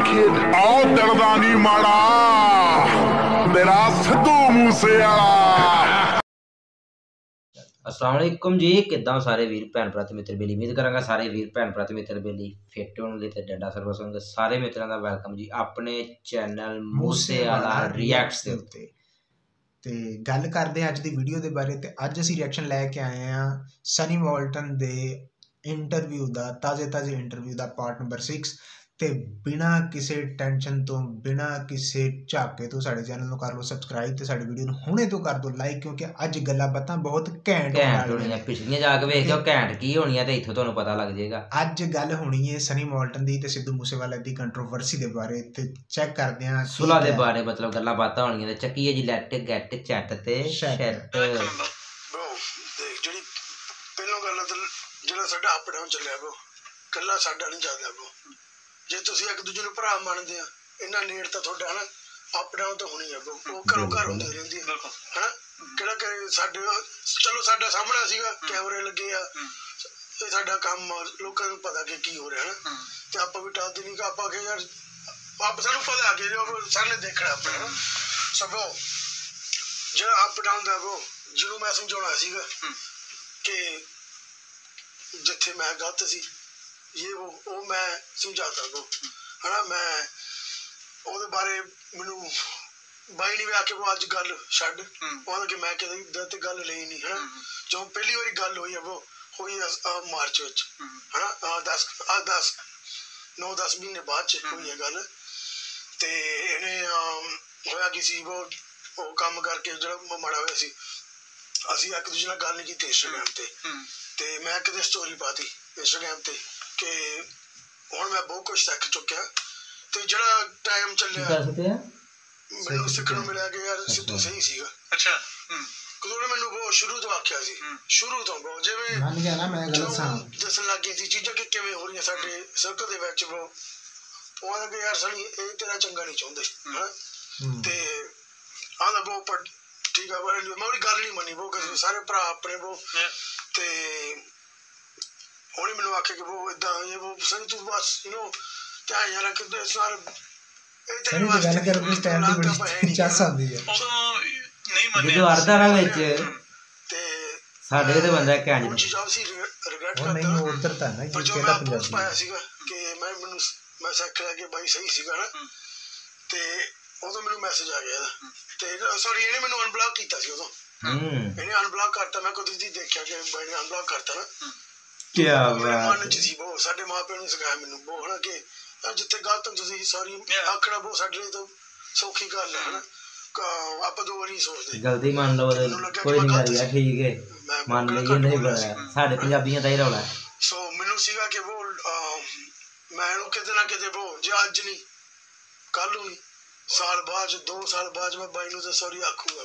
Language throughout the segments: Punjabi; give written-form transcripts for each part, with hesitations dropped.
आओ डरदा नहीं माड़ा तेरा सिद्धू मूसेवाला। अस्सलाम वालेकुम जी, किद्दां सारे वीर भैन भरा ते मित्र बेली। उम्मीद करांगा सारे वीर भैन भरा ते मित्र बेली फिट होणगे ते डंडा सर्वस होणगे। सारे मित्रां दा वेलकम जी अपने चैनल मूसेवाला रिएक्ट्स दे उत्ते। ते गल करदे अज दी वीडियो दे बारे। ते अज असीं रिएक्शन लैके आए हैं सनी वॉल्टन दे इंटरव्यू दा, ताज़े इंटरव्यू दा पार्ट नंबर 6। ते बिना किसी टेंशन तो, बिना किसी झाके तो साडे चैनल नूं कर लो सबसक्राइब ते साडी वीडियो नूं हुणे तो कर दो लाइक, क्योंकि अज गल्लां बातां बहुत घैंट होणीआं। पिछलियां जाके वेख के घैंट की होणीआं ते इत्थों तुहानूं पता लग जाएगा। अज गल होनी है सनी वॉल्टन दी ते सिद्धू मूसेवाला दी कंट्रोवर्सी दे बारे। ते चेक करदे हां सुलह दे बारे, मतलब गल्लां बातां होणीआं। ते चक्कीए जी लेट गेट चैट ते शैट। ਜਿਹੜੀ ਪਹਿਲੋਂ ਗੱਲ ਤਾਂ ਜਿਹੜਾ ਸਾਡਾ ਅਪ ਡਾਊਨ ਚੱਲਿਆ ਬੋ ਕੱਲਾ ਸਾਡਾ ਨਹੀਂ ਚੱਲਦਾ ਬੋ। ਜੇ ਤੁਸੀਂ ਇੱਕ ਦੂਜੇ ਨੂੰ ਭਰਾ ਮੰਨਦੇ ਆ ਇੰਨਾ ਨੇੜ ਤਾਂ ਤੁਹਾਡਾ ਨਾ ਅਪ ਡਾਊਨ ਤਾਂ ਹੋਣੀ ਆ ਬੋ। ਉਹ ਘਰੋਂ ਘਰ ਹੁੰਦੀ ਰਹਿੰਦੀ ਹੈ ਹਨਾ। ਕਿਹੜਾ ਕਰੇ ਸਾਡੇ ਚਲੋ ਸਾਡਾ ਸਾਹਮਣਾ ਸੀਗਾ ਕੈਮਰੇ ਲੱਗੇ ਆ, ਇਹ ਸਾਡਾ ਕੰਮ ਲੋਕਾਂ ਨੂੰ ਪਤਾ ਕਿ ਕੀ ਹੋ ਰਿਹਾ ਨਾ। ਤੇ ਆਪਾਂ ਵੀ ਟਾਲਦੇ ਨਹੀਂ ਕਿ ਆਪਾਂ ਕਿ ਯਾਰ ਆਪ ਸਾਨੂੰ ਪਤਾ ਕਿ ਸਰ ਨੇ ਦੇਖਣਾ ਆਪਣੇ ਨਾ ਸਭੋ ਜਿਹੜਾ ਅਪ ਡਾਊਨ ਦਾ ਬੋ। ਜਿਹਨੂੰ ਮੈਂ ਸਮਝਾਉਣਾ ਸੀਗਾ ਕਿ ਜਿੱਥੇ ਮੈਂ ਗਲਤ ਸੀ ਇਹ ਉਹ ਮੈਂ ਸਮਝਾਤਾ ਬੋ ਹਨਾ। ਮੈਂ ਉਹਦੇ ਬਾਰੇ ਮੈਨੂੰ ਬਾਈ ਨੇ ਵੀ ਆ ਕੇ ਉਹ ਅੱਜ ਗੱਲ ਛੱਡ ਉਹਦਾ ਕਿ ਮੈਂ ਕਿਤੇ ਗਲਤ ਗੱਲ ਲਈ ਨਹੀਂ ਹਨਾ। ਜੋ ਪਹਿਲੀ ਵਾਰੀ ਗੱਲ ਹੋਈ ਆ ਉਹ ਹੋਈ ਮਾਰਚ ਵਿੱਚ ਹਨਾ। 9-10 ਮਹੀਨੇ ਬਾਅਦ ਚ ਹੋਈ ਹੈ ਗੱਲ। ਤੇ ਇਹਨੇ ਹੋਇਆ ਕੀ ਸੀ ਉਹ ਕੰਮ ਕਰਕੇ ਜਿਹੜਾ ਮਾੜਾ ਹੋਇਆ ਸੀ ਅਸੀਂ ਇੱਕ ਦੂਜੇ ਨਾਲ ਗੱਲ ਨਹੀਂ ਕੀਤੀ ਇੰਸਟਾਗ੍ਰਾਮ ਤੇ ਮੈਂ ਕਿਤੇ ਸਟੋਰੀ ਪਾਤੀ ਇੰਸਟਾਗ੍ਰਾਮ ਤੇ ਕਿ ਹੁਣ ਮੈਂ ਬਹੁਤ ਕੁਛ ਸਿੱਖ ਚੁੱਕਿਆ। ਤੇ ਜਿਹੜਾ ਟਾਈਮ ਚੱਲਿਆ ਮੈਨੂੰ ਸਿੱਖਣ ਨੂੰ ਮਿਲਿਆ ਕਿ ਯਾਰ ਸਿੱਧੂ ਸਹੀ ਸੀਗਾ। ਅੱਛਾ ਕਦੋਂ ਮੈਨੂੰ ਬਹੁਤ ਸ਼ੁਰੂ ਤੋਂ ਆਖਿਆ ਸੀ, ਸ਼ੁਰੂ ਤੋਂ ਬਹੁਤ ਜਿਵੇਂ ਦੱਸਣ ਲੱਗ ਗਈ ਸੀ ਚੀਜ਼ਾਂ ਕਿ ਕਿਵੇਂ ਹੋ ਰਹੀਆਂ ਸਾਡੇ ਸਰਕਲ ਦੇ ਵਿੱਚ ਉਹ ਆਂਦਾ ਕਿ ਯਾਰ ਸਣੀ ਇਹ ਤੇਰਾ ਚੰਗਾ ਨਹੀਂ ਚਾਹੁੰਦੇ ਹਨਾ। ਤੇ ਆਂਦਾ ਬਹੁਤ ਠੀਕ ਆ ਮੈਂ ਉਹਦੀ ਗੱਲ ਨਹੀਂ ਮੰਨੀ ਬਹੁਤ ਕਿਸੇ ਸਾਰੇ ਭਰਾ ਆਪਣੇ ਬਹੁਤ। ਤੇ ਉਹਨੇ ਮੈਨੂੰ ਆਖਿਆ ਕਿ ਉਹ ਏਦਾਂ ਇਹ ਸਣੀ ਤੂੰ ਬਸ ਯੂ ਧਿਆਨ ਯਾਰ ਰੱਖ ਸਾਰੇ ਜਦੋਂ ਅਰਦਾ ਨਾ ਵਿੱਚ ਸਾਡੇ ਤੇ ਬੰਦਾ ਕਹਿ ਪਾਇਆ ਸੀਗਾ ਕਿ ਮੈਂ ਸਿੱਖ ਲਿਆ ਕਿ ਬਾਈ ਸਹੀ ਸੀਗਾ ਨਾ। ਤੇ ਉਦੋਂ ਮੈਨੂੰ ਮੈਸੇਜ ਆ ਗਿਆ ਤੇ ਸੌਰੀ ਇਹਨੇ ਮੈਨੂੰ ਅਨਬਲੌਕ ਕੀਤਾ ਸੀ ਉਦੋਂ। ਇਹਨੇ ਅਨਬਲੌਕ ਕਰਤਾ ਮੈਂ ਕਦੇ ਨਹੀਂ ਦੇਖਿਆ ਕਿ ਬਾਈ ਨੇ ਅਨਬਲੌਕ ਕਰਤਾ ਨਾ। ਮਨ ਚ ਸੀ ਬਹੁਤ ਸਾਡੇ ਮਾਂ ਪਿਓ ਨੇ ਸਿਖਾਇਆ ਮੈਨੂੰ ਬਹੁਤ ਹਨਾ ਕਿ ਜਿੱਥੇ ਗਲਤ ਤੁਸੀਂ ਸੌਰੀ ਆਖਣਾ ਬਹੁਤ ਸਾਡੇ ਲਈ ਤਾਂ ਸੌਖੀ ਗੱਲ ਹੈ ਹਨਾ। ਆਪਾਂ ਦੋ ਵਾਰੀ ਸੋਚਦੇ ਗਲਤੀ ਮੰਨ ਲਓ ਕੋਈ ਨਹੀਂ ਕਰੀਆ ਠੀਕ ਹੈ ਮੰਨ ਲਈਏ ਨਹੀਂ ਬਣਾਇਆ ਸਾਡੇ ਪੰਜਾਬੀਆਂ ਦਾ ਹੀ ਰੌਲਾ। ਸੋ ਮੈਨੂੰ ਸੀਗਾ ਕਿ ਉਹ ਮੈਂ ਇਹਨੂੰ ਕਿਤੇ ਨਾ ਕਿਤੇ ਉਹ ਜੇ ਅੱਜ ਨਹੀਂ ਕੱਲ ਨੂੰ ਨਹੀਂ ਸਾਲ ਬਾਅਦ 2 ਸਾਲ ਬਾਅਦ ਮੈਂ ਬਾਈ ਨੂੰ ਤਾਂ ਸੌਰੀ ਆਖੂਗਾ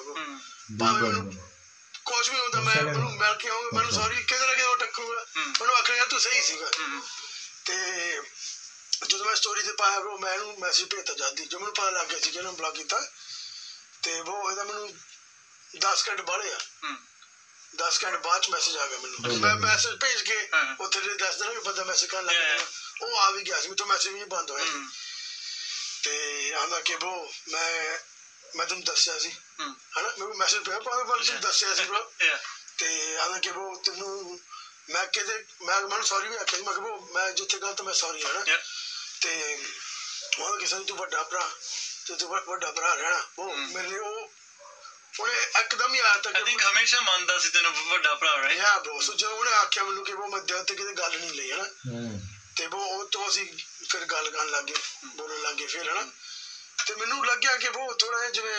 ਕੁਛ ਵੀ ਹੁੰਦਾ ਮੈਂ ਉਹਨੂੰ ਮਿਲ ਕੇ ਆਊਂਗਾ ਮੈਨੂੰ ਸੌਰੀ ਕਿਤੇ ਨਾ ਕਿਤੇ ਉਹ ਟੱਕਰੂਗਾ ਮੈਨੂੰ ਆਖੇਗਾ ਤੂੰ ਸਹੀ ਸੀਗਾ। ਤੇ ਜਦੋਂ ਮੈਂ ਸਟੋਰੀ ਤੇ ਪਾਇਆ ਮੈਂ ਇਹਨੂੰ ਮੈਸੇਜ ਭੇਜਤਾ ਜਾਂਦੀ ਜੋ ਮੈਨੂੰ ਪਤਾ ਲੱਗ ਗਿਆ ਸੀ ਕਿ ਇਹਨੂੰ ਬਲੌਕ ਕੀਤਾ। ਤੇ ਉਹ ਇਹਦਾ ਮੈਨੂੰ 10 ਘੰਟੇ ਬਾਅਦ ਆ 10 ਘੰਟੇ ਬਾਅਦ ਚ ਮੈਸੇਜ ਆ ਗਿਆ ਮੈਨੂੰ। ਮੈਂ ਮੈਸੇਜ ਭੇਜ ਕੇ ਉੱਥੇ ਦੱਸ ਦੇਣਾ ਵੀ ਬੰਦਾ ਮੈਸੇਜ ਕਰਨ ਲੱਗ ਗਿਆ ਉਹ ਆ ਵੀ ਗਿਆ ਸੀ ਮੇਰੇ ਤੋਂ ਮੈਸੇਜ ਵੀ ਨਹੀਂ ਬੰਦ ਹੋਇਆ। ਤੇ ਆਂਦਾ ਕਿ ਮੈਂ ਤੈਨੂੰ ਦੱਸਿਆ ਸੀ ਹਨਾ ਮੈਨੂੰ ਮੈਸੇਜ ਪਿਆ ਪਰ ਦੱਸਿਆ ਸੀ ਬਰੋ। ਤੇ ਆਂਦਾ ਕਿ ਤੈਨੂੰ ਮੈਂ ਕਿਤੇ ਮੈਨੂੰ ਸੌਰੀ ਵੀ ਆਖਿਆ ਸੀ ਮੈਂ ਕਿਹਾ ਮੈਂ ਜਿੱਥੇ ਗਲਤ ਮੈਂ ਸੌਰੀ ਹਨਾ। ਤੇ ਉਹ ਕਿਸੇ ਨੂੰ ਤੂੰ ਵੱਡਾ ਭਰਾ ਤੇ ਤੂੰ ਵੱਡਾ ਭਰਾ ਰਹਿਣਾ ਉਹ ਮੇਰੇ ਉਹਨੇ ਇੱਕਦਮ ਹੀ ਆਇਆ ਤੱਕ ਹਮੇਸ਼ਾ ਮੰਨਦਾ ਸੀ ਤੈਨੂੰ ਵੱਡਾ ਭਰਾ ਰਿਹਾ ਬਰੋ। ਸੋ ਜਦੋਂ ਉਹਨੇ ਆਖਿਆ ਮੈਨੂੰ ਕਿ ਮੈਂ ਦਿਲ ਤੇ ਕਿਤੇ ਗੱਲ ਨਹੀਂ ਲਈ ਹਨਾ। ਤੇ ਉਹ ਤੋਂ ਅਸੀਂ ਫਿਰ ਗੱਲ ਕਰਨ ਲੱਗ ਗਏ ਬੋਲਣ ਲੱਗ ਗਏ ਫਿਰ ਹਨਾ। ਤੇ ਮੈਨੂੰ ਲੱਗਿਆ ਕਿ ਉਹ ਥੋੜਾ ਜਿਹਾ ਜਿਵੇਂ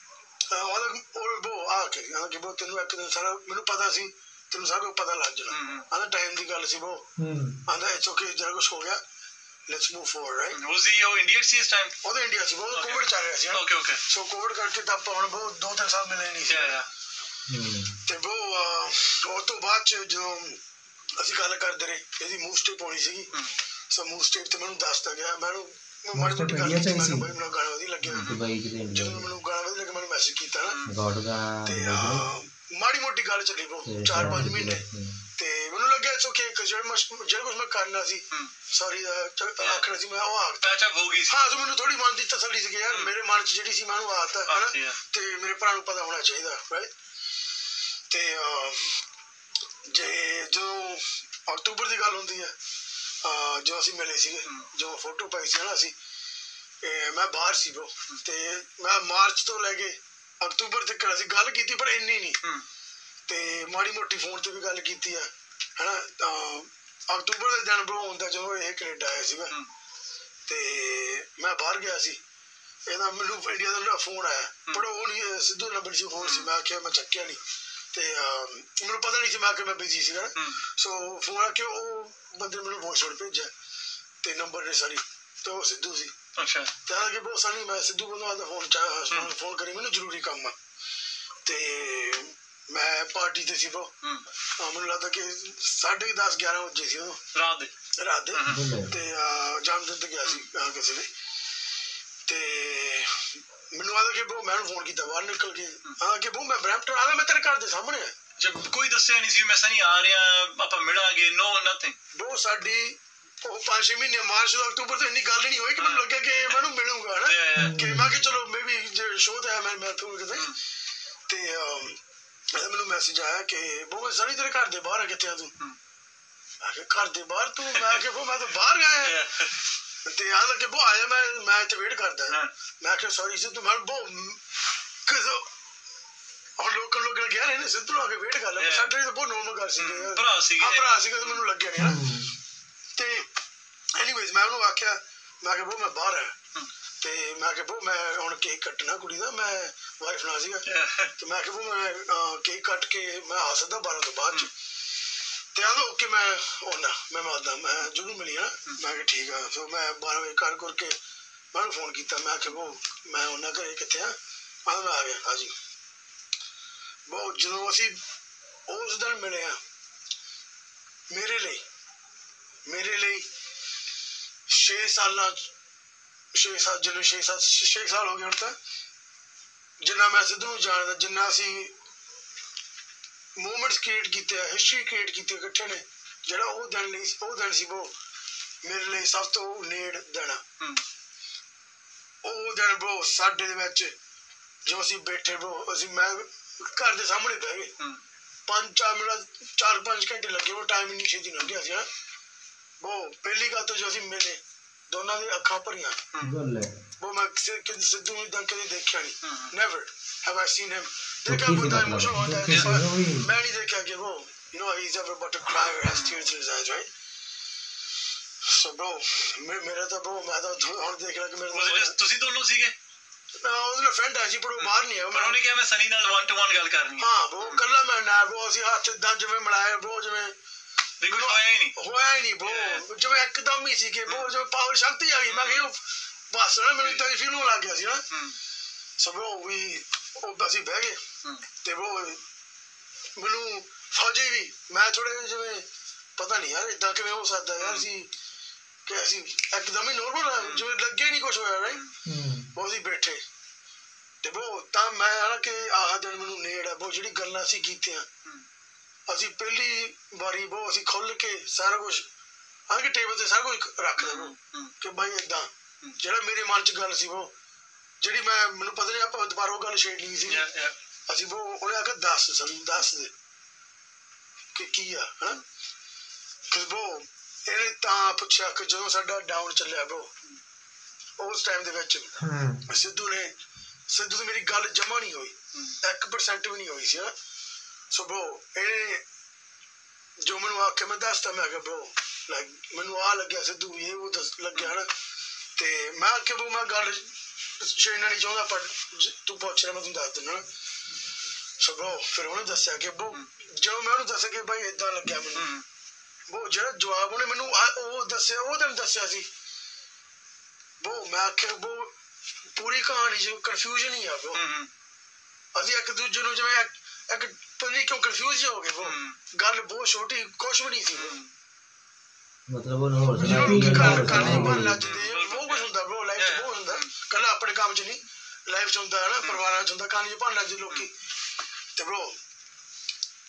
ਆ ਕੇ ਕਿ ਤੈਨੂੰ ਇੱਕ ਦਿਨ ਸਾਰਾ ਮੈਨੂੰ ਪਤਾ ਸੀ ਤੈਨੂੰ ਸਾਰਾ ਕੁਝ ਪਤਾ ਲੱਗ ਜਾਣਾ ਆਂਦਾ ਟਾਈਮ ਦੀ ਗੱਲ ਸੀ ਆਂਦਾ ਇਟਸ ਓਕੇ ਜਿਹੜਾ ਕੁਛ ਹੋ ਗਿਆ ਲੈਟਸ ਮੂਵ ਫੋਰਵਰਡ ਰਾਈਟ। ਵਾਸ ਹੀ ਉਹ ਇੰਡੀਆ ਸੀ ਇਸ ਟਾਈਮ? ਉਹਦਾ ਇੰਡੀਆ ਸੀ ਬਹੁਤ ਕੋਵਿਡ ਚੱਲ ਰਿਹਾ ਸੀ ਓਕੇ ਓਕੇ। ਸੋ ਕੋਵਿਡ ਕਰਕੇ ਤਾਂ ਆਪਾਂ ਹੁਣ ਬਹੁਤ 2-3 ਸਾਲ ਮਿਲੇ ਨਹੀਂ ਸੀ। ਤੇ ਉਹ ਤੋਂ ਬਾਅਦ ਚ ਜਦੋਂ ਅਸੀਂ ਗੱਲ ਕਰਦੇ ਰਹੇ ਇਹਦੀ ਮੂਵ ਸਟੇਪ ਹੋਣੀ ਸੀਗੀ। ਸੋ ਮੂਵ ਸਟੇਪ ਤੇ ਮੈਨੂੰ ਦੱਸਦਾ ਗਿਆ ਮੈਨੂੰ ਮਾੜੀ ਮੋਟੀ ਗੱਲ ਕੀਤੀ ਮੈਂ ਮੈਨੂੰ ਗਾਣਾ ਵਧੀਆ ਲੱਗਿਆ ਜਦੋਂ ਮੈਨੂੰ ਗਾਣਾ ਵਧੀਆ ਲੱਗਿਆ ਮੈਨੂੰ ਮੈਸੇਜ ਕੀਤਾ ਨਾ। ਤੇ ਮਾੜੀ ਮੋਟੀ ਗੱਲ ਚੱਲੀ 4-5 ਮਹੀਨੇ ਤੇ ਮੈਨੂੰ ਲੱਗਿਆ ਇਟਸ ਓਕੇ ਜਿਹੜਾ ਕੁਝ ਮੈਂ ਕਰਨਾ ਸੀ ਸੌਰੀ ਆਖਣਾ ਸੀ ਮੈਂ ਉਹ ਆਖਤਾ ਹੋ ਗਈ ਹਾਂ ਸੋ ਮੈਨੂੰ ਥੋੜੀ ਮਨ ਦੀ ਤਸੱਲੀ ਸੀ ਕਿ ਯਾਰ ਮੇਰੇ ਮਨ 'ਚ ਜਿਹੜੀ ਸੀ ਮੈਂ ਉਹਨੂੰ ਆਖਤਾ ਹਨਾ ਤੇ ਮੇਰੇ ਭਰਾ ਨੂੰ ਪਤਾ ਹੋਣਾ ਚਾਹੀਦਾ ਰਾਈਟ ਤੇ ਜੇ ਜਦੋਂ ਅਕਤੂਬਰ ਦੀ ਗੱਲ ਹੁੰਦੀ ਹੈ ਜੋ ਅਸੀਂ ਮਿਲੇ ਸੀਗੇ ਜੋ ਫੋਟੋ ਪਾਈ ਸੀ ਨਾ ਅਸੀਂ ਮੈਂ ਬਾਹਰ ਸੀ ਬ్రో ਤੇ ਮੈਂ ਮਾਰਚ ਤੋਂ ਲੈ ਕੇ ਅਕਤੂਬਰ ਤੱਕ ਅਸੀਂ ਗੱਲ ਕੀਤੀ ਪਰ ਇੰਨੀ ਨਹੀਂ ਤੇ ਮਾੜੀ ਮੋਟੀ ਫੋਨ ਤੇ ਵੀ ਗੱਲ ਕੀਤੀ ਆ ਹਨਾ ਅਕਤੂਬਰ ਦੇ ਦਿਨ ਬ్రో ਹੁੰਦਾ ਜਦੋਂ ਇਹ ਕੈਨੇਡਾ ਆਇਆ ਸੀਗਾ ਤੇ ਮੈਂ ਬਾਹਰ ਗਿਆ ਸੀ ਇਹਦਾ ਮੈਨੂੰ ਇੰਡੀਆ ਦਾ ਫੋਨ ਆਇਆ ਪਰ ਉਹ ਨਹੀਂ ਸਿੱਧੂ ਨੰਬਰ ਸੀ ਫੋਨ ਸੀ ਮੈਂ ਆਖਿਆ ਮੈਂ ਚੱਕਿਆ ਨਹੀਂ ਤੇ ਮੈਨੂੰ ਪਤਾ ਨਹੀਂ ਸੀ ਮੈਂ ਆਖਿਆ ਮੈਂ ਬਿਜੀ ਸੀਗਾ ਸੋ ਫੋਨ ਆ ਕੇ ਉਹ ਬੰਦੇ ਮੈਨੂੰ ਵੌਇਸ ਨੋਟ ਭੇਜਿਆ ਤੇ ਨੰਬਰ ਨੇ ਸਾਰੀ ਤੇ ਉਹ ਸਿੱਧੂ ਸੀ ਅੱਛਾ ਤੇ ਆ ਕੇ ਬਹੁਤ ਸਾਰੀ ਮੈਂ ਸਿੱਧੂ ਬੰਦਾ ਦਾ ਫੋਨ ਕਰੀ ਮੈਨੂੰ ਜ਼ਰੂਰੀ ਕੰਮ ਆ ਤੇ ਮੈਂ ਪਾਰਟੀ ਤੇ ਸੀ ਬ్రో ਮੈਨੂੰ ਲੱਗਦਾ ਕਿ 10:30 11 ਵਜੇ ਸੀ ਉਦੋਂ ਰਾਤ ਦੇ ਤੇ ਜਨਮਦਿਨ ਤੇ ਗਿਆ ਸੀ ਕਿਸੇ ਨੇ ਤੇ ਮੈਨੂੰ ਆਦਾ ਕਿ ਬ్రో ਮੈਂ ਫੋਨ ਕੀਤਾ ਬਾਹਰ ਨਿਕਲ ਕੇ ਕਿ ਬ్రో ਮੈਂ ਬਰੈਂਪਟਨ ਆ ਗਿਆ ਮੈਂ ਤੇਰੇ ਘਰ ਦੇ ਸਾਹਮਣੇ ਆ ਜਦ ਕੋਈ ਦੱਸਿਆ ਨਹੀਂ ਸੀ ਮੈਂ ਸਨੀ ਆ ਰਿਹਾ ਆਪਾਂ ਮਿਲਾਂਗੇ ਨੋ ਨਥਿੰਗ ਬ్రో ਸਾਡੀ ਉਹ 5-6 ਮਹੀਨੇ ਮਾਰਚ ਤੋਂ ਅਕਤੂਬਰ ਤੋਂ ਇੰਨੀ ਗੱਲ ਨਹੀਂ ਹੋਈ ਕਿ ਮੈਨੂੰ ਲੱਗਿਆ ਕਿ ਮੈਨੂੰ ਮਿਲੂੰਗਾ ਹਨਾ ਕਿ ਮੈਂ ਕਿ ਚਲੋ ਮੇ ਵੀ ਜੇ ਸ਼ੋਅ ਤੇ ਆਇਆ ਮੈਂ ਤੁਹਾਨੂੰ ਕਿਤੇ ਤੇ ਮੈਨੂੰ ਮੈਸੇਜ ਆਇਆ ਕਿ ਬ్రో ਸਨੀ ਤੇਰੇ ਘਰ ਦੇ ਬਾਹਰ ਆ ਕਿੱਥੇ ਆ ਤੂੰ ਆਖਿਆ ਘਰ ਦੇ ਬਾਹਰ ਤੂੰ ਮੈਂ ਕਿ ਮੈਂ ਤਾਂ ਬਾਹਰ ਗਿਆ ਤੇ ਆ ਲੱਗੇ ਬੋ ਆਇਆ ਮੈਂ ਇੱਥੇ ਵੇਟ ਕਰਦਾ ਮੈਂ ਆਖਿਆ ਸੌਰੀ ਸੀ ਤੂੰ ਮੈਂ ਬੋ ਹੁਣ ਲੋਕਾਂ ਨੇ ਕਿਹਾ ਨੇ ਸਿੱਧੂ ਆ ਕੇ ਵੇਟ ਕਰ ਲੈ ਸਾਡੇ ਤਾਂ ਬਹੁਤ ਨੋਰਮਲ ਗੱਲ ਸੀ ਭਰਾ ਸੀਗਾ ਤੇ ਮੈਨੂੰ ਲੱਗਿਆ ਨਹੀਂ ਨਾ ਤੇ ਐਨੀਵੇਜ਼ ਮੈਂ ਉਹਨੂੰ ਆਖਿਆ ਮੈਂ ਕਿਹਾ ਬੋ ਮੈਂ ਬਾਹਰ ਆ ਤੇ ਮੈਂ ਕਿਹਾ ਬੋ ਮੈਂ ਹੁਣ ਕੇਕ ਕੱਟਣਾ ਕੁੜੀ ਦਾ ਮੈਂ ਵਾਈਫ ਨਾਲ ਸੀਗਾ ਤੇ ਮੈਂ ਕਿਹਾ ਬੋ ਮੈਂ ਕੇਕ ਕੱਟ ਕੇ ਮੈਂ ਆ ਸਕਦਾ 12 ਤੋਂ ਬਾਅਦ ਚ ਤੇ ਆਂਦਾ ਓਕੇ ਮੈਂ ਆਉਣਾ ਮੈਂ ਮਾਰਦਾ ਮੈਂ ਜ਼ਰੂਰ ਮਿਲੀ ਨਾ ਮੈਂ ਕਿਹਾ ਠੀਕ ਆ ਸੋ ਮੈਂ 12 ਵਜੇ ਕਰ ਕਰਕੇ ਮੈਂ ਉਹਨੂੰ ਫੋਨ ਕੀਤਾ ਮੈਂ ਕਿਹਾ ਬੋ ਮੈਂ ਉਹਨਾਂ ਘਰੇ ਕਿੱਥੇ ਆ ਮੈਂ ਆ ਗਿਆ ਹਾਂਜੀ ਬਹੁਤ ਜਦੋਂ ਅਸੀਂ ਉਸ ਦਿਨ ਮਿਲੇ ਆ ਮੇਰੇ ਲਈ 6 ਸਾਲ ਹੋ ਗਏ ਹੁਣ ਤਾਂ ਜਿੰਨਾ ਮੈਂ ਸਿੱਧੂ ਨੂੰ ਜਾਣਦਾ ਜਿੰਨਾ ਅਸੀਂ ਮੂਵਮੈਂਟਸ ਕ੍ਰੀਏਟ ਕੀਤੇ ਆ ਹਿਸਟਰੀ ਕ੍ਰੀਏਟ ਕੀਤੀ ਇਕੱਠੇ ਨੇ ਜਿਹੜਾ ਉਹ ਦਿਨ ਸੀ ਉਹ ਮੇਰੇ ਲਈ ਸਭ ਤੋਂ ਨੇੜ ਦੇਣਾ ਉਹ ਦਿਨ ਬ్రో ਸਾਡੇ ਦੇ ਵਿੱਚ ਜੋ ਅਸੀਂ ਬੈਠੇ ਬ్రో ਅਸੀਂ ਮੈਂ ਘਰ ਦੇ ਸਾਹਮਣੇ ਬਹਿ ਗਏ 4-5 ਘੰਟੇ ਲੱਗੇ ਉਹ ਟਾਈਮ ਇੰਨੀ ਛੇਤੀ ਲੰਘ ਗਿਆ ਸੀ ਨਾ ਉਹ ਪਹਿਲੀ ਗੱਲ ਤਾਂ ਜੋ ਅਸੀਂ ਮਿਲੇ ਦੋਨਾਂ ਦੀ ਅੱਖਾਂ ਭਰੀਆਂ ਉਹ ਮੈਂ ਸਿੱਧੂ ਨੂੰ ਕਦੇ ਦੇਖਿਆ ਨਹੀਂ never have I seen him ਦੇਖਿਆ ਬੰਦਾ ਇਮੋਸ਼ਨਲ ਹੋ ਜਾਂਦਾ ਮੈਂ ਨਹੀਂ ਦੇਖਿਆ ਕਿ ਉਹ you know he's ever about to cry or has tears in his eyes right so bro ਮੇਰਾ ਤਾਂ bro ਮੈਂ ਤਾਂ ਹੁਣ ਦੇਖ ਰਿਹਾ ਕਿ ਮੇਰੇ ਤੁਸੀਂ ਦੋਨੋਂ ਸੀਗੇ ਉਹਦਾ ਫਰੈਂਡ ਆ ਸੀ ਪਰ ਉਹ ਬਾਹਰ ਨਹੀਂ ਆ ਪਰ ਉਹਨੇ ਕਿਹਾ ਮੈਂ ਸਨੀ ਨਾਲ 1-to-1 ਗੱਲ ਕਰਨੀ ਹਾਂ ਉਹ ਕੱਲਾ ਮੈਂ ਨਾ ਬ్రో ਅਸੀਂ ਹੱਥ ਇਦਾਂ ਜਿਵੇਂ ਮਿਲਾਇਆ bro ਜਿਵੇਂ ਹੋਇਆ ਹੀ ਨਹੀਂ bro ਜਿਵੇਂ ਇੱਕਦਮ ਹੀ ਸੀ ਕਿ bro ਜਿਵੇਂ ਪਾਵਰ ਸ਼ਕਤੀ ਆ ਗਈ ਮੈਂ ਕਿਹਾ ਬਸ ਨਾ ਮੈਨੂੰ ਤਾਂ ਫੀਲ ਹੋਣ ਲੱਗ ਗਿਆ ਸੀ ਨਾ ਸੋ bro ਉਹ ਅਸੀਂ ਬਹਿ ਗਏ ਤੇ bro ਮੈਨੂੰ ਫੌਜੀ ਵੀ ਮੈਂ ਥੋੜੇ ਜਿਵੇਂ ਪਤਾ ਨਹੀਂ ਯਾਰ ਏਦਾਂ ਕਿਵੇਂ ਹੋ ਸਕਦਾ ਯਾਰ ਸੀ ਕਿ ਅਸੀਂ ਇੱਕਦਮ ਹੀ ਨੋਰਮਲ ਜਿਵੇਂ ਲੱਗੇ ਨਹੀਂ ਕੁਝ ਹੋਇਆ ਰਾਈਟ ਉਹ ਅਸੀਂ ਬੈਠੇ ਤੇ bro ਤਾਂ ਮੈਂ ਆਣਾ ਕਿ ਆਹ ਦਿਨ ਮੈਨੂੰ ਨੇੜ ਆ bro ਜਿਹੜੀ ਗੱਲਾਂ ਅਸੀਂ ਕੀਤੀਆਂ ਅਸੀਂ ਪਹਿਲੀ ਵਾਰੀ bro ਅਸੀਂ ਖੁੱਲ ਕੇ ਸਾਰਾ ਕੁਝ ਆ ਕੇ ਟੇਬਲ ਤੇ ਸਾਰਾ ਕੁਝ ਰੱਖ ਦਿੰਦੇ ਕਿ ਬਾਈ ਏਦਾਂ ਜਿਹੜਾ ਮੇਰੇ ਮਨ 'ਚ ਗੱਲ ਸੀ bro ਜਿਹੜੀ ਮੈਨੂੰ ਪਤਾ ਨਹੀਂ ਆਪਾਂ ਦੁਬਾਰਾ ਉਹ ਗੱਲ ਛੇੜਨੀ ਸੀ ਅਸੀਂ bro ਉਹਨੇ ਆਖਿਆ ਦੱਸ ਦੇ ਕਿ ਕੀ ਆ ਹਨਾ ਕਿ bro ਇਹਨੇ ਤਾਂ ਪੁੱਛਿਆ ਕਿ ਜਦੋਂ ਸਾਡਾ ਡਾਊਨ ਚੱਲਿਆ bro ਉਸ ਟਾਈਮ ਦੇ ਵਿੱਚ ਸਿੱਧੂ ਦੀ ਮੇਰੀ ਗੱਲ ਜਮਾ ਨਹੀਂ ਹੋਈ 1% ਵੀ ਨਹੀਂ ਹੋਈ ਸੀ ਸੋ bro ਇਹਨੇ ਜੋ ਮੈਨੂੰ ਆਖਿਆ ਮੈਂ ਦੱਸਤਾ ਮੈਂ ਕਿਹਾ bro ਲਾਈਕ ਮੈਨੂੰ ਆ ਲੱਗਿਆ ਸਿੱਧੂ ਇਹ ਉਹ ਦੱਸ ਲੱਗਿਆ ਨਾ ਤੇ ਮੈਂ ਆਖਿਆ bro ਮੈਂ ਗੱਲ ਛੇੜਨਾ ਨਹੀਂ ਚਾਹੁੰਦਾ ਪਰ ਤੂੰ ਪੁੱਛ ਰਿਹਾ ਮੈਂ ਤੈਨੂੰ ਦੱਸ ਦਿੰਦਾ ਸੋ bro ਫਿਰ ਉਹਨੇ ਦੱਸਿਆ ਕਿ bro ਜਦੋਂ ਮੈਂ ਉਹਨੂੰ ਦੱਸਿਆ ਕਿ ਬਾਈ ਏਦਾਂ ਲੱਗਿਆ ਮੈਨੂੰ bro ਜਿਹੜਾ ਜਵਾਬ ਉਹਨੇ ਮੈਨੂੰ ਉਹ ਦੱਸਿਆ ਉਹ ਦਿਨ ਦੱਸਿਆ ਸੀ bro ਮੈਂ ਆਖਿਆ bro ਪੂਰੀ ਕਹਾਣੀ 'ਚ ਕਨਫਿਊਜ਼ਨ ਹੀ ਆ bro ਅਸੀਂ ਇੱਕ ਦੂਜੇ ਨੂੰ ਜਿਵੇਂ ਇੱਕ ਪਤਾ ਨਹੀਂ ਕਿਉਂ ਕਨਫਿਊਜ਼ ਹੋ ਗਏ bro ਗੱਲ ਬਹੁਤ ਛੋਟੀ ਕੁਛ ਵੀ ਨਹੀਂ ਸੀ ਮਤਲਬ ਉਹ ਹੋਰ ਬਹੁਤ ਕੁਛ ਹੁੰਦਾ bro ਲਾਈਫ 'ਚ ਬਹੁਤ ਹੁੰਦਾ ਕੱਲਾ ਆਪਣੇ ਕੰਮ 'ਚ ਨਹੀਂ ਲਾਈਫ 'ਚ ਹੁੰਦਾ ਹੈ ਨਾ ਪਰਿਵਾਰਾਂ 'ਚ ਹੁੰਦਾ ਕਹਾਣੀ 'ਚ ਭੰਨ ਲੱਗ ਲੋਕੀ ਤੇ bro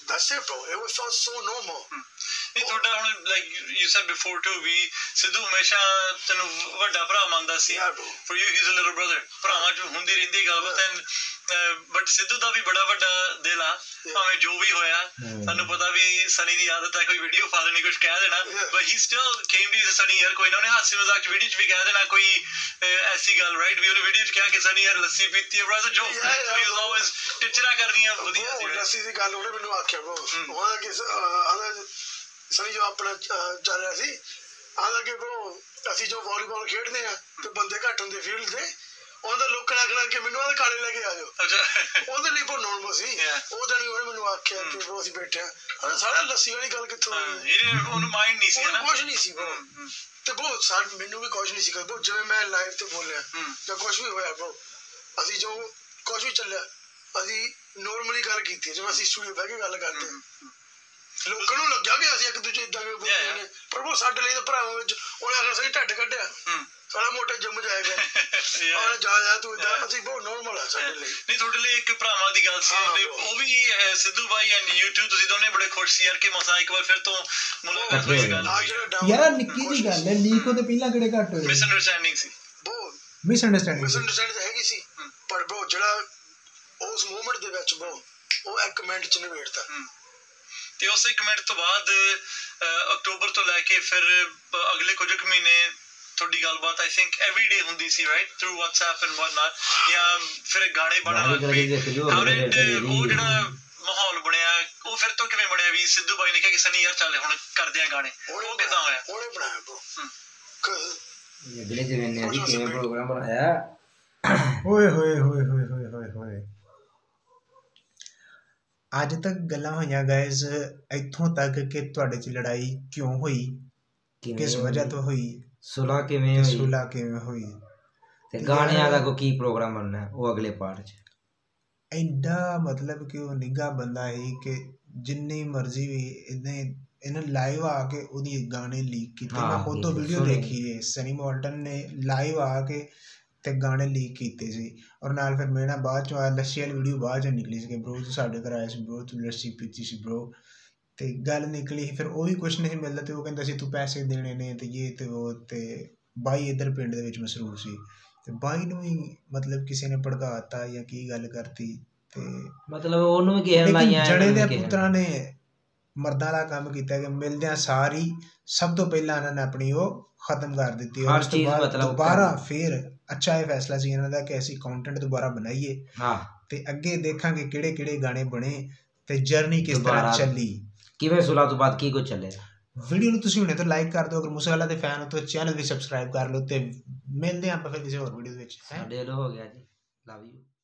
that's it bro, it was so normal. ਨਹੀਂ ਤੁਹਾਡਾ ਹੁਣ ਲਾਈਕ ਯੂ ਸੈਡ ਬਿਫੋਰ ਟੂ ਵੀ ਸਿੱਧੂ ਹਮੇਸ਼ਾ ਤੈਨੂੰ ਵੱਡਾ ਭਰਾ ਮੰਨਦਾ ਸੀ, for you he is a little brother, ਭਰਾਵਾਂ ਚ ਹੁੰਦੀ ਰਹਿੰਦੀ ਗੱਲਬਾਤ, ਬਟ ਸਿੱਧੂ ਦਾ ਵੀ ਬੜਾ ਵੱਡਾ ਦਿਲ ਆ, ਭਾਵੇਂ ਜੋ ਵੀ ਹੋਇਆ ਤੁਹਾਨੂੰ ਪਤਾ ਵੀ ਸਨੀ ਦੀ ਆਦਤ ਹੈ ਕੋਈ ਵੀਡੀਓ ਪਾ ਦੇਣੀ ਕੁਝ ਕਹਿ ਦੇਣਾ, but he still came to Sunny ਯਾਰ ਕੋਈ ਨਾ ਉਹਨੇ ਹਾਸੇ ਮਜ਼ਾਕ ਚ ਵੀਡੀਓ ਚ ਵੀ ਕਹਿ ਦੇਣਾ ਕੋਈ ਐਸੀ ਗੱਲ ਰਾਈਟ ਵੀ ਉਹਨੇ ਵੀਡੀਓ ਚ ਕਿਹਾ ਕਿ ਸਨੀ ਯਾਰ ਲੱਸੀ ਪੀਤੀ ਹੈ ਬ੍ਰਦਰ, ਜੋ ਹੀ ਵਾਸ ਆਲਵੇਜ਼ ਟਿਚਰਾ ਕਰਨੀਆਂ ਵਧੀਆ ਸੀ। ਲੱਸੀ ਦੀ ਗੱਲ ਉਹਨੇ ਮੈਨੂੰ ਆਖਿਆ ਬ్రో, ਉਹਦਾ ਕਿ ਸਨੀ ਜੋ ਆਪਣਾ ਚੱਲ ਰਿਹਾ ਸੀ ਆਦਾ ਕਿ ਬ్రో ਅਸੀਂ ਜੋ ਵਾਲੀਬਾਲ ਖੇਡਦੇ ਆ ਤੇ ਬੰਦੇ ਘੱਟ ਹੁੰਦੇ ਫੀਲਡ ਤੇ, ਉਹਦਾ ਲੋਕਾਂ ਲੱਗਣਾ ਕਿ ਮੈਨੂੰ ਉਹਦੇ ਕਾਲੇ ਲੈ ਕੇ ਆ ਜਾਓ, ਉਹਦੇ ਲਈ ਬਹੁਤ ਨੋਰਮਲ ਸੀ। ਉਹ ਦਿਨ ਉਹਨੇ ਮੈਨੂੰ ਆਖਿਆ ਕਿ ਬ్రో ਅਸੀਂ ਬੈਠੇ ਆ, ਸਾਰਾ ਲੱਸੀ ਵਾਲੀ ਗੱਲ ਕਿੱਥੋਂ ਉਹਨੂੰ ਮਾਈਂਡ ਨਹੀਂ ਸੀ, ਕੁਛ ਨਹੀਂ ਸੀ ਬ్రో, ਤੇ ਬਹੁਤ ਮੈਨੂੰ ਵੀ ਕੁਛ ਨਹੀਂ ਸੀ ਬ్రో, ਜਿਵੇਂ ਮੈਂ ਲਾਈਵ ਤੇ ਬੋਲਿਆ ਜਾਂ ਕੁਛ ਵੀ ਹੋਇਆ ਬ్రో, ਅਸੀਂ ਜੋ ਕੁਛ ਵੀ ਚੱਲਿਆ ਅਸੀਂ ਨੋਰਮਲੀ ਗੱਲ ਕੀਤੀ, ਜਿਵੇਂ ਅਸੀਂ ਸਟੂਡੀਓ ਬਹਿ ਕੇ ਗੱਲ ਕਰਦੇ ਲੋਕਾਂ ਨੂੰ ਲੱਗਿਆ ਕਿ ਅਸੀਂ ਇੱਕ ਦੂਜੇ ਇਦਾਂ ਨੇ, ਪਰ ਉਹ ਸਾਡੇ ਲਈ ਤਾਂ ਭਰਾਵਾਂ ਵਿੱਚ ਉਹਨੇ ਆਖਿਆ ਸਹੀ ਢੱਡ ਕੱਢਿਆ ਸਾਲਾ ਮੋਟਾ ਜਿੰਮ ਜਾਏਗਾ ਉਹਨੇ ਜਾ ਤੂੰ ਇਦਾਂ, ਅਸੀਂ ਬਹੁਤ ਨੋਰਮਲ ਆ ਸਾਡੇ ਲਈ। ਨਹੀਂ ਤੁਹਾਡੇ ਲਈ ਇੱਕ ਭਰਾਵਾਂ ਦੀ ਗੱਲ ਸੀ, ਉਹ ਵੀ ਸਿੱਧੂ ਬਾਈ ਐਂਡ YouTube ਤੁਸੀਂ ਦੋਨੇ ਬੜੇ ਖੁਸ਼ ਸੀ ਯਾਰ ਕਿ ਮਸਾ ਇੱਕ ਵਾਰ ਫਿਰ ਤੋਂ ਮੁਲਾਕਾਤ ਹੋਈ ਗੱਲ ਯਾਰ ਨਿੱਕੀ ਜੀ ਗੱਲ ਹੈ, ਲੀਕ ਉਹਦੇ ਪਹਿਲਾਂ ਕਿਹੜੇ ਘੱਟ ਹੋਏ, ਮਿਸ ਅੰਡਰਸਟੈਂਡਿੰਗ ਸੀ, ਬਹੁਤ ਮਿਸਅੰਡਰਸਟੈਂਡਿੰਗ ਹੈਗੀ ਸੀ, ਪਰ ਬ్రో ਜਿਹੜਾ ਉਸ ਮੂਵਮੈਂਟ ਦੇ ਵਿੱਚ ਬ్రో ਉਹ ਇੱਕ ਮਿੰਟ ਚ ਨਿਬੇੜਤਾ, ਤੇ ਉਸ ਇੱਕ ਮਿੰਟ ਤੋਂ ਬਾਅਦ ਅਕਤੂਬਰ ਤੋਂ ਲੈ ਕੇ ਫਿਰ ਅਗਲੇ ਕੁਝ ਕੁ ਮਹੀਨੇ ਤੁਹਾਡੀ ਗੱਲਬਾਤ ਆਈ ਥਿੰਕ ਐਵਰੀ ਡੇ ਹੁੰਦੀ ਸੀ right through WhatsApp and what not, ਜਾਂ ਫਿਰ ਗਾਣੇ ਬਣਨ ਲੱਗ ਪਏ, ਉਹ ਜਿਹੜਾ ਮਾਹੌਲ ਬਣਿਆ ਉਹ ਫਿਰ ਤੋਂ ਕਿਵੇਂ ਬਣਿਆ ਵੀ ਸਿੱਧੂ ਬਾਈ ਨੇ ਕਿਹਾ ਕਿ ਸਨੀ ਯਾਰ ਚੱਲ ਹੁਣ ਕਰਦੇ ਆ ਗਾਣੇ, ਉਹ ਕਿੱਦਾਂ ਹੋਇਆ? ਉਹਨੇ ਬਣਾਇਆ ਬ్రో, ਅਗਲੇ ਜਮਾਨੇ ਦੀ ਕਿਵੇਂ ਪ੍ਰੋਗਰਾਮ ਬਣਾਇਆ, ਓਏ ਹੋਏ ਹੋਏ ਹੋਏ ਹੋਏ ਹੋਏ ਹੋਏ। ਅੱਜ ਤੱਕ ਗੱਲਾਂ ਹੋਈਆਂ ਗਾਇਜ਼ ਇੱਥੋਂ ਤੱਕ ਕਿ ਤੁਹਾਡੇ 'ਚ ਲੜਾਈ ਕਿਉਂ ਹੋਈ, ਕਿਸ ਵਜ੍ਹਾ ਤੋਂ ਹੋਈ, ਸੁਲਾ ਕਿਵੇਂ ਹੋਈ, ਤੇ ਗਾਣਿਆਂ ਦਾ ਕੋਈ ਕੀ ਪ੍ਰੋਗਰਾਮ ਬਣਨਾ ਉਹ ਅਗਲੇ ਪਾਰਟ 'ਚ। ਐਡਾ ਮਤਲਬ ਕਿ ਉਹ ਨਿੱਘਾ ਬੰਦਾ ਹੈ ਕਿ ਜਿੰਨੀ ਮਰਜ਼ੀ ਵੀ ਇਹਨੇ ਲਾਈਵ ਆ ਕੇ ਉਹਦੀ ਗਾਣੇ ਲੀਕ ਕੀਤੇ, ਮੈਂ ਖੁਦ ਤੋਂ ਵੀਡੀਓ ਦੇਖੀ ਹੈ, ਸਨੀ ਮੋਲਟਨ ਨੇ ਲਾਈਵ ਆ ਕੇ ਤੇ ਗਾਣੇ ਲੀਕ ਕੀਤੇ ਸੀ, ਔਰ ਨਾਲ ਫਿਰ ਮੇਰਾ ਬਾਅਦ ਚੋਂ ਲੱਸੀ ਵਾਲੀ ਵੀਡੀਓ ਬਾਅਦ ਚੋਂ ਨਿਕਲੀ ਸੀ ਕਿ ਬ్రో ਤੂੰ ਸਾਡੇ ਘਰ ਆਇਆ ਸੀ ਬ్రో, ਤੂੰ ਲੱਸੀ ਪੀਤੀ ਸੀ ਬ్రో, ਤੇ ਗੱਲ ਨਿਕਲੀ ਫਿਰ ਉਹ ਵੀ ਕੁਛ ਨਹੀਂ ਮਿਲਦਾ, ਤੇ ਉਹ ਕਹਿੰਦਾ ਸੀ ਤੂੰ ਪੈਸੇ ਦੇਣੇ ਨੇ ਤੇ ਇਹ ਤੇ ਉਹ, ਤੇ ਬਾਈ ਇੱਧਰ ਪਿੰਡ ਦੇ ਵਿੱਚ ਮਸਰੂਫ ਸੀ, ਤੇ ਬਾਈ ਨੂੰ ਵੀ ਮਤਲਬ ਕਿਸੇ ਨੇ ਭੜਕਾਤਾ ਜਾਂ ਕੀ ਗੱਲ ਕਰਤੀ, ਤੇ ਮਤਲਬ ਉਹਨੂੰ ਵੀ ਕਿਸੇ ਲਾਈਆਂ ਜੜੇ ਦੇ ਪੁੱਤਰਾਂ ਨੇ ਮਰਦਾਂ ਵਾਲਾ ਕੰਮ ਕੀਤਾ ਕਿ ਮਿਲਦਿਆਂ ਸਾਰੀ ਸਭ ਤੋਂ ਪਹਿਲਾਂ ਇਹਨਾਂ ਨੇ ਆਪਣੀ ਉਹ ਖਤਮ ਕਰ ਦਿੱਤੀ, ਔਰ ਉਸ ਤੋਂ ਬਾਅਦ ਦੁਬਾਰਾ ਫਿਰ ਅੱਛਾ ਇਹ ਫੈਸਲਾ ਸੀ ਇਹਨਾਂ ਦਾ ਕਿ ਅਸੀਂ ਕੰਟੈਂਟ ਦੁਬਾਰਾ ਬਣਾਈਏ, ਤੇ ਅੱਗੇ ਦੇਖਾਂਗੇ ਕਿਹੜੇ ਕਿਹੜੇ ਗਾਣੇ ਬਣੇ ਤੇ ਜਰਨੀ ਕਿਸ ਤਰ੍ਹਾਂ ਚੱਲੀ, ਕਿਵੇਂ ਸੁਲਾ ਤੋਂ ਬਾਅਦ ਕੀ ਕੁਝ ਚੱਲੇ। ਵੀਡੀਓ ਨੂੰ ਤੁਸੀਂ ਹੁਣੇ ਤੋਂ ਲਾਈਕ ਕਰ ਦਿਓ, ਅਗਰ ਮੂਸੇਵਾਲਾ ਦੇ ਫੈਨ ਹੋ ਤਾਂ ਚੈਨਲ ਵੀ ਸਬਸਕ੍ਰਾਈਬ ਕਰ ਲਓ, ਤੇ ਮਿਲਦੇ ਆਪਾਂ ਫਿਰ ਕਿਸੇ ਹੋਰ ਵੀਡੀਓ ਵਿੱਚ। ਸਾਡੇ ਵੱਲੋਂ ਹੋ ਗਿਆ ਜੀ, ਲਵ ਯੂ।